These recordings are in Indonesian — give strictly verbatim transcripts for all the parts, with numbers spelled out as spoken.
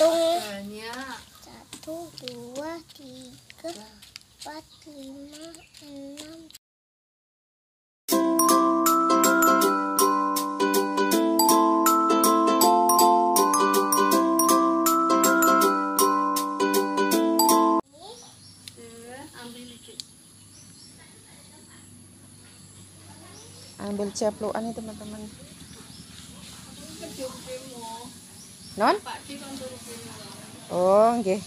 hitung. Banyak. Satu, dua, tiga, empat, lima, enam. Ambil ceplukan nih teman-teman. Non? Oh, nggih.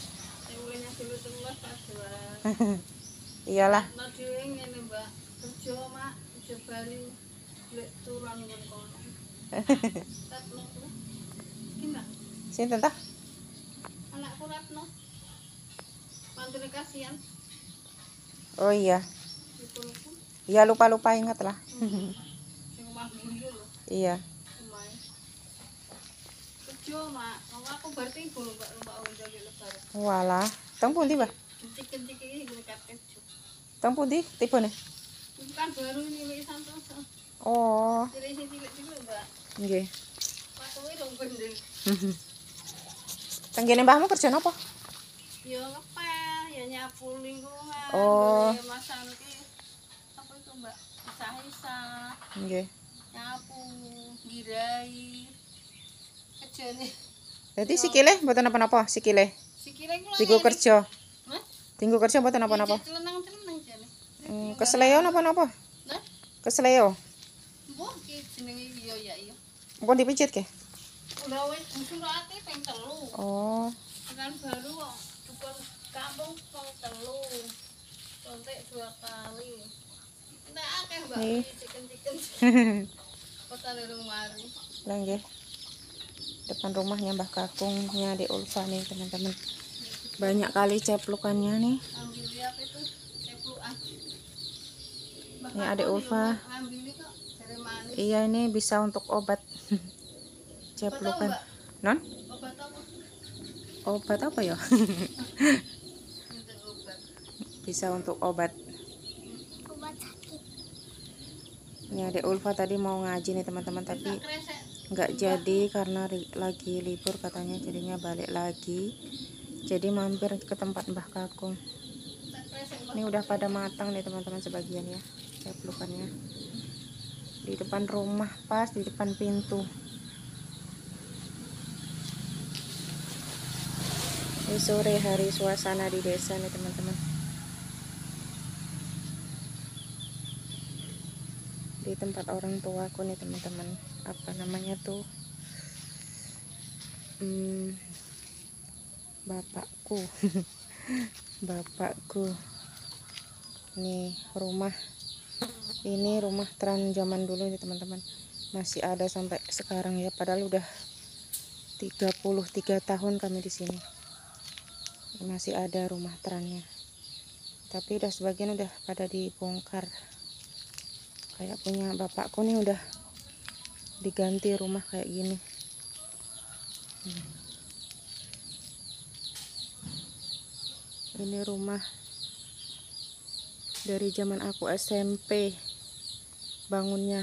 Iyalah. Sinten tah? Anakku Ratno. Mantune kasihan. Oh iya. Iya, lupa-lupa ingat lah. Sing omah Bulu lho. Iya. Omahe. Kerja, Mak. Aku bar timbul Mbak Mbak njagi lebaran. Walah, teng pundi, Mbak? Kencik-kencik iki ngkat kerja. Teng pundi tipene? Itu kan baru ini wis Santoso. Oh. Cilik cilik-cilik, Mbak. Nggih. Patuhe dong gendeng. Teng kene mbahmu kerja napa? Ya ngepel, ya nyapu lingkungan. Oh. Ya masanki apa itu, Mbak? Isah-isah. Nggih. Nyapu, girai. Kerjane. Dadi sikile mboten napa-napa, sikile. Sikile kula. Tinggu kerja. Hah? Tinggu kerja mboten napa-napa. Telenang-telenang jane. Hmm, kesleo napa-napa? Hah? Kesleo. Mbok iki jenenge iya ya iya. Mpun dipijit ke? Udah wis disurati ping telu. Oh. Kan baru kok dukun kampung ping telu. Kontek dua kali. Nek akeh Mbak Nih. ciken-ciken. Kota lurung mari. Lah nggih. Depan rumahnya Mbah Kakungnya Dek Ulfa nih teman-teman. Banyak kali ceplukannya nih. Ambil apa itu? Ceplukan. Ini Adik Ulfa. Ngambil kok dari mana? Iya, ini bisa untuk obat. Ceplukan. Non? Obat apa? Obat apa ya? Untuk obat. Bisa untuk obat. Obat sakit. Ini Adik Ulfa tadi mau ngaji nih teman-teman, tapi nggak jadi karena lagi libur katanya, jadinya balik lagi. Jadi mampir ke tempat Mbah Kakung. Ini udah pada matang nih teman-teman sebagian ya ceplukannya. Di depan rumah, pas di depan pintu. Ini sore hari suasana di desa nih teman-teman. Di tempat orang tuaku nih teman-teman. Apa namanya tuh? Hmm, bapakku. Bapakku. Nih rumah. Ini rumah tran zaman dulu nih teman-teman. Masih ada sampai sekarang ya, padahal udah tiga puluh tiga tahun kami di sini. Masih ada rumah trannya. Tapi udah sebagian udah pada dibongkar. Kayak punya bapakku nih udah diganti rumah kayak gini. Hmm. Ini rumah dari zaman aku S M P bangunnya.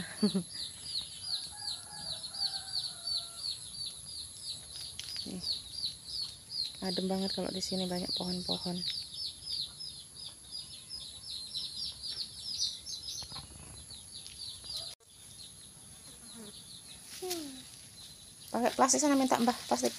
Nih. Adem banget kalau di sini, banyak pohon-pohon. Pakai plastik sana, minta Mbah plastik.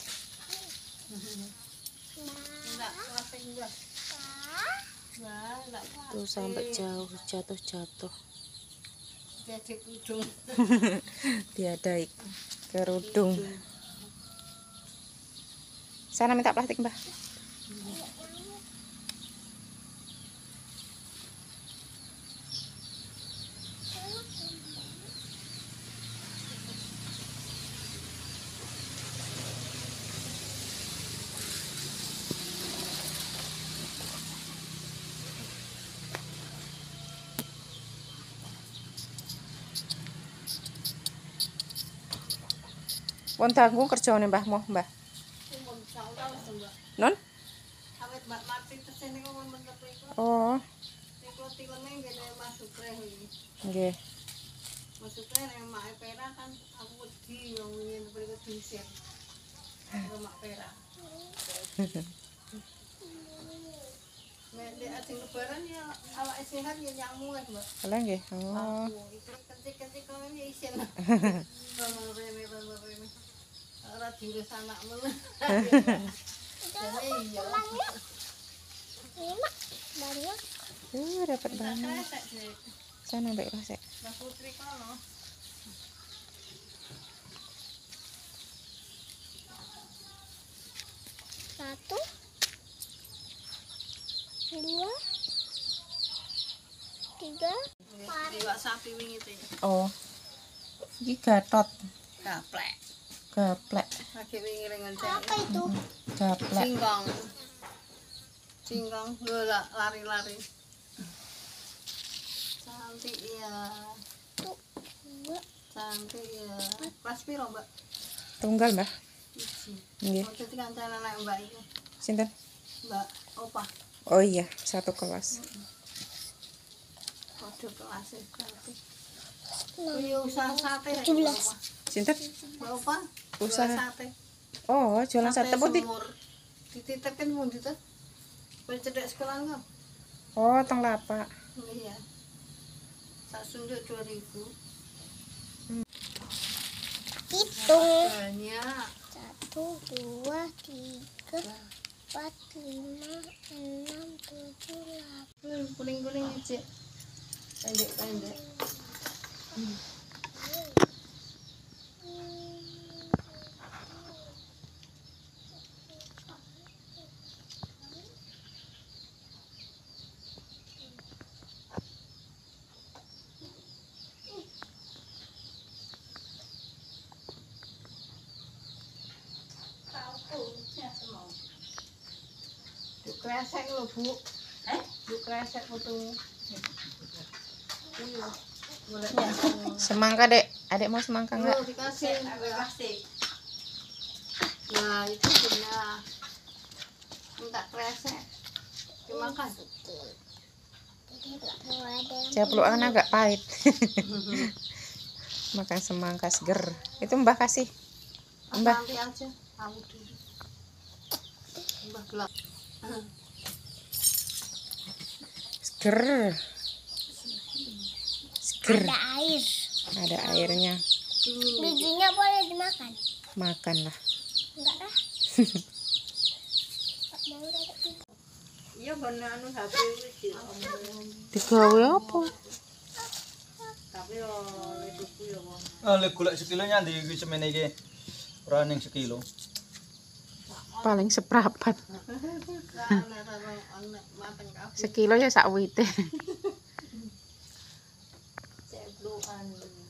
Enggak, plastik enggak. Nah, enggak plastik. Tuh sampai jauh jatuh-jatuh. Jadi kudung. Diadai kerudung. Sana minta plastik Mbah. Pun tanggung kerjane mbahmu, Mbah. Non? Awet Mbak Martin tesene kok mentek iku. Oh, Tikon-tikone ngene masuk reh iki. nggih. Masuk reh nek mak pera kan aku wedi wong ngene mriko diusir. Rumah perak. Nek dek ajeng lebaran ya awak sehat ya nyamu ya, Mbak. Kalau nggih. Oh. Kencik-kencik kok ini isin. Reme reme reme. Ora diurus anakmu. Iya. Lima banyak. Uh, dapat banyak. Kresek, Dek. Sana Mbak Rosek. Mbak Putri kono. Satu, dua, tiga, empat. Iwak sapi wingi itu. Oh. Iki gatot. Gaplek. Gaplek. Lagi wingi rengen Apa itu? Gaplek. Singkong. Singkong lho lah, lari-lari. Cantik ya. Satu, dua, Cantik ya. Kelas piro, Mbak? Tunggal, Mbak. Iji. Nggih. Oh, dadi kancane anak Mbak iki. Sinten? Mbak Opa. Oh iya, satu kelas. Kode kelas e cantik. enam. Kuwi usaha sate. tujuh belas. Sinten? Mbak Opa. Usaha. jual sate. Oh, jualan sate putih. semur. Dititipin pundi to? Kowe cedek sekolah enggak? Oh, teng lapak. Iya. Sak sunduk dua ribu. Hitung. Banyak. Satu, dua, tiga, empat, lima, enam, tujuh, delapan. Hmm, kuning-kuning aja. Pendek-pendek. Yuk kresek lho, Bu. Eh? Yuk kresek fotomu. Iya. Boleh. Semangka, Dek. Adek mau semangka enggak? Loh, dikasih. Dikasih. Nah, itu punya. Minta kresek. Dimakan. Jadi nggak perlu ada yang Ceplukan agak pahit. Makan semangka seger. Itu Mbah kasih. Mbah. Nanti aja. Kamu dulu. Mbah belak. Seger. Seger. ada air. Ada airnya. Dingin. Bijinya boleh dimakan? Makan lah. Enggak dah. Nggak mau ada biji. Iya bener anu H P wis ya. Digawe apa? Tapi yo leduku yo wong. Ah, lek golek sekilo nyandi iki semene iki. Ora ning sekilo. Paling seprapat. Lah ana karo ana mateng kabeh. Sekilo ya sak wite. Ceplukan.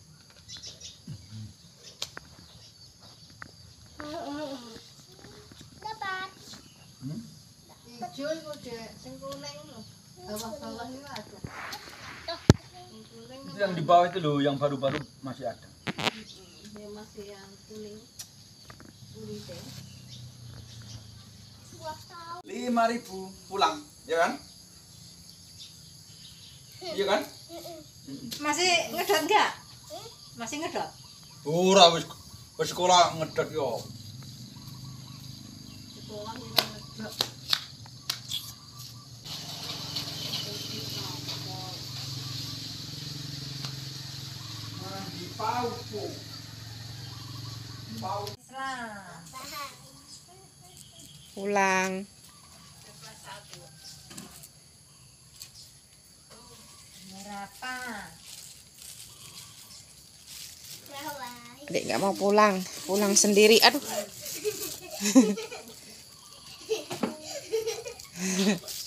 Dapat. Hmm? Ijo iku Dek, sing kuning lho. Bawah-bawah iki ada. Sing kuning Itu yang di bawah itu loh, yang baru-baru masih ada. ya masih yang kuning. Kulite. lima ribu pulang, ya kan? Iya kan? Masih ngedot enggak? Masih ngedot? Ora wis ke sekolah ngedek yo. Sekolah kita ngedot. Orang di Paupo. Pau. Pulang. Berapa? Adik nggak mau pulang, pulang sendiri. Aduh.